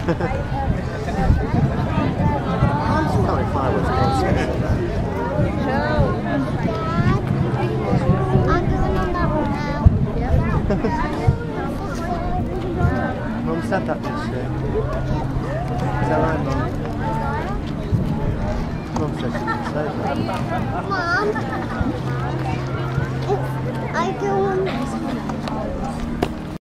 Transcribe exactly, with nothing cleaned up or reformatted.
Can't find what's going on there. I'm going on that one now. Mum said that, didn't she? Is that right, Mum? Mum said she didn't say that. Mum, I go